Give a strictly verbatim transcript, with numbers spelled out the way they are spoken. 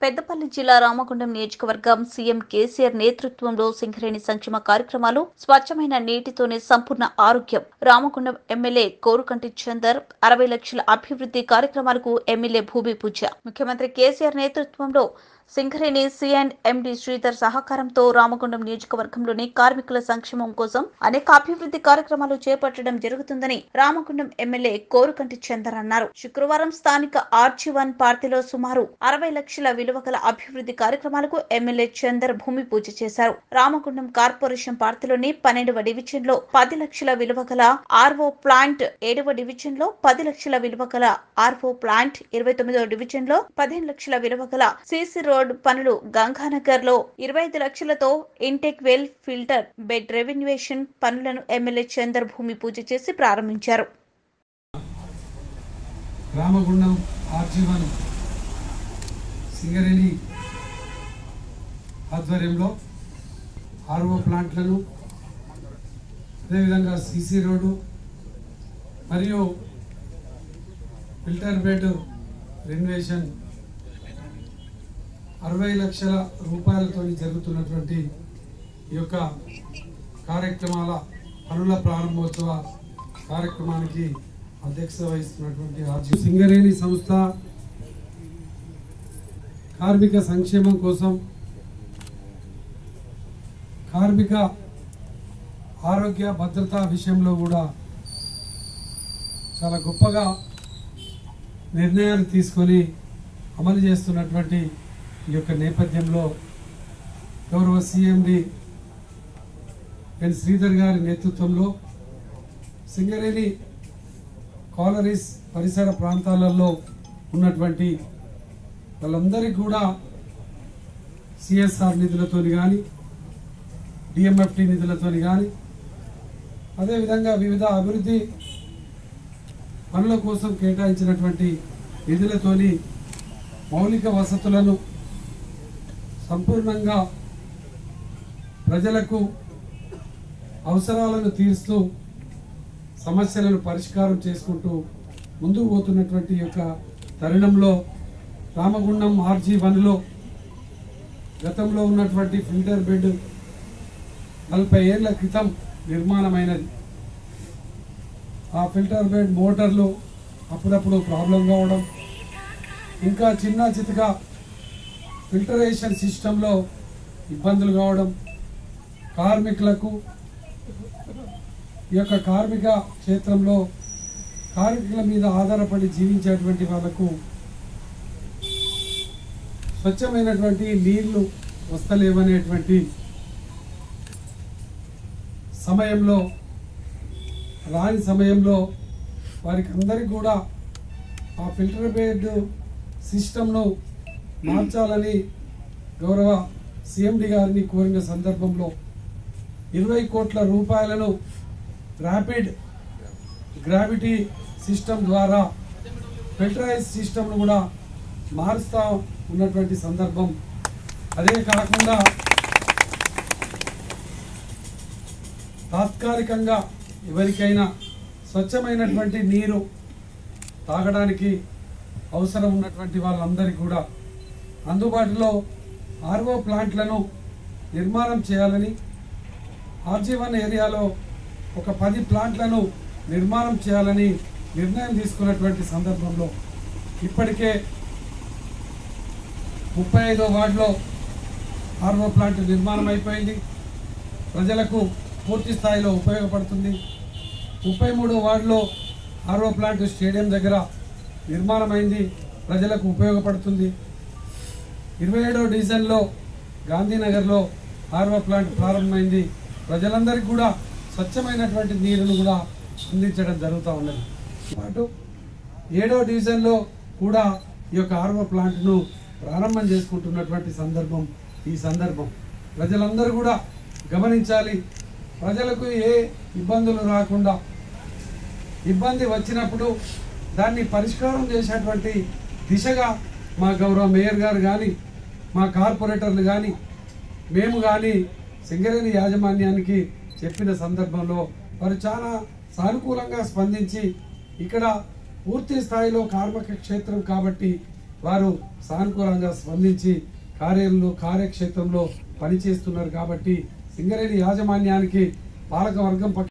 పెద్దపల్లి జిల్లా రామగుండం నియోజకవర్గం సీఎం కేసీఆర్ నేతృత్వంలో సింగరేణి సంక్షేమ కార్యక్రమాలు స్వచ్ఛమైన నీటితోనే సంపూర్ణ ఆరోగ్యం. రామగుండం ఎమ్మెల్యే కోరుకంటి చందర్ అరవై లక్షల అభివృద్ధి కార్యక్రమాలకు ఎమ్మెల్యే భూమి పూజ. ముఖ్యమంత్రి కేసీఆర్ నేతృత్వంలో Singareni C and MD Sridhar సహకారంతో రామగుండం నియోజకవర్గంలోని కార్మికుల సంక్షేమం కోసం అనేక అభివృద్ధి కార్యక్రమాలు చేపట్టడం జరుగుతుందని రామగుండం ఎమ్మెల్యే కోరుకంటి చందర్ అన్నారు. శుక్రవారం స్థానిక ఆర్జీ వన్ పార్టీలో సుమారు అరవై లక్షల విలువ గల అభివృద్ధి కార్యక్రమాలకు ఎమ్మెల్యే చందర్ భూమి పూజ చేశారు. రామగుండం కార్పొరేషన్ పార్టీలోని పన్నెండవ డివిజన్ లో పది లక్షల విలువ గల ఆర్ఓ ప్లాంట్, ఏడవ డివిజన్ లో పది లక్షల విలువ గల ఆర్ఓ ప్లాంట్, ఇరవై తొమ్మిదవ డివిజన్ లో పదిహేను లక్షల విలువ గల సిసి రోడ్ పనులు, గంగానగర్ లో ఇరవై ఐదు లక్షలతో intake well filter bed renovation పనులను ఎమ్మెల్యే చందర్ భూమి పూజ చేసి ప్రారంభించారు. రామగుండం ఆర్జీ వన్ సింగరేణి ఆధ్వర్యంలో ఆర్ఓ ప్లాంట్లను, అదేవిధంగా సీసీ రోడ్డు మరియు ఫిల్టర్ బెడ్ రెనోవేషన్ అరవై లక్షల రూపాయలతో జరుగుతున్నటువంటి ఈ యొక్క కార్యక్రమాల పనుల ప్రారంభోత్సవ కార్యక్రమానికి అధ్యక్షత వహిస్తున్నటువంటి ఆర్జీ సింగరేణి సంస్థ కార్మిక సంక్షేమం కోసం, కార్మిక ఆరోగ్య భద్రత విషయంలో కూడా చాలా గొప్పగా నిర్ణయాలు తీసుకొని అమలు చేస్తున్నటువంటి ఈ యొక్క నేపథ్యంలో గౌరవ సీఎండి ఎన్ శ్రీధర్ గారి నేతృత్వంలో సింగరేణి కాలరీస్ పరిసర ప్రాంతాలలో ఉన్నటువంటి వాళ్ళందరికీ కూడా సిఎస్ఆర్ నిధులతో కానీ, డిఎంఎఫ్టి నిధులతో కానీ, అదేవిధంగా వివిధ అభివృద్ధి పనుల కోసం కేటాయించినటువంటి నిధులతోని మౌలిక వసతులను సంపూర్ణంగా ప్రజలకు అవసరాలను తీరుస్తూ సమస్యలను పరిష్కారం చేసుకుంటూ ముందుకు పోతున్నటువంటి యొక్క తరుణంలో రామగుండం ఆర్జీ వన్లో గతంలో ఉన్నటువంటి ఫిల్టర్ బెడ్ నలభై ఏళ్ల క్రితం నిర్మాణమైనది. ఆ ఫిల్టర్ బెడ్ మోటార్లు అప్పుడప్పుడు ప్రాబ్లం కావడం, ఇంకా చిన్న చితక ఫిల్టరేషన్ సిస్టంలో ఇబ్బందులు కావడం, కార్మికులకు ఈ యొక్క కార్మిక క్షేత్రంలో కార్మికుల మీద ఆధారపడి జీవించేటువంటి వాళ్లకు స్వచ్ఛమైనటువంటి నీళ్లు వస్తలేవనేటువంటి సమయంలో, రాని సమయంలో వారికి అందరికీ కూడా ఆ ఫిల్టర్ బెడ్ సిస్టమ్ను మార్చాలని గౌరవ సీఎండి గారిని కోరిన సందర్భంలో ఇరవై కోట్ల రూపాయలను ర్యాపిడ్ గ్రావిటీ సిస్టమ్ ద్వారా ఫిల్టరైజ్ సిస్టమ్ను కూడా మారుస్తూ ఉన్నటువంటి సందర్భం. అదే కాకుండా తాత్కాలికంగా ఎవరికైనా స్వచ్ఛమైనటువంటి నీరు తాగడానికి అవసరం ఉన్నటువంటి వాళ్ళందరికీ కూడా అందుబాటులో ఆర్ఓ ప్లాంట్లను నిర్మాణం చేయాలని, ఆర్జీ వన్ ఏరియాలో ఒక పది ప్లాంట్లను నిర్మాణం చేయాలని నిర్ణయం తీసుకున్నటువంటి సందర్భంలో ఇప్పటికే ముప్పై ఐదో వార్డులో ఆర్ఓ ప్లాంట్ నిర్మాణం అయిపోయింది, ప్రజలకు పూర్తి స్థాయిలో ఉపయోగపడుతుంది. ముప్పై మూడో వార్డులో ఆర్ఓ ప్లాంట్ స్టేడియం దగ్గర నిర్మాణమైంది, ప్రజలకు ఉపయోగపడుతుంది. ఇరవై ఏడో డివిజన్లో గాంధీనగర్లో ఆర్ఓ ప్లాంట్ ప్రారంభమైంది, ప్రజలందరికీ కూడా స్వచ్ఛమైనటువంటి నీరును కూడా అందించడం జరుగుతూ ఉన్నది. పాటు ఏడో డివిజన్లో కూడా ఈ యొక్క ఆర్ఓ ప్లాంట్ను ప్రారంభం చేసుకుంటున్నటువంటి సందర్భం. ఈ సందర్భం ప్రజలందరూ కూడా గమనించాలి. ప్రజలకు ఏ ఇబ్బందులు రాకుండా, ఇబ్బంది వచ్చినప్పుడు దాన్ని పరిష్కారం చేసేటువంటి దిశగా మా గౌరవ మేయర్ గారు కానీ, మా కార్పొరేటర్లు కానీ, మేము కానీ సింగరేణి యాజమాన్యానికి చెప్పిన సందర్భంలో వారు చాలా సానుకూలంగా స్పందించి ఇక్కడ పూర్తి స్థాయిలో కార్మిక క్షేత్రం కాబట్టి వారు సానుకూలంగా స్పందించి కార్యంలో కార్యక్షేత్రంలో పనిచేస్తున్నారు. కాబట్టి సింగరేణి యాజమాన్యానికి పాలకవర్గం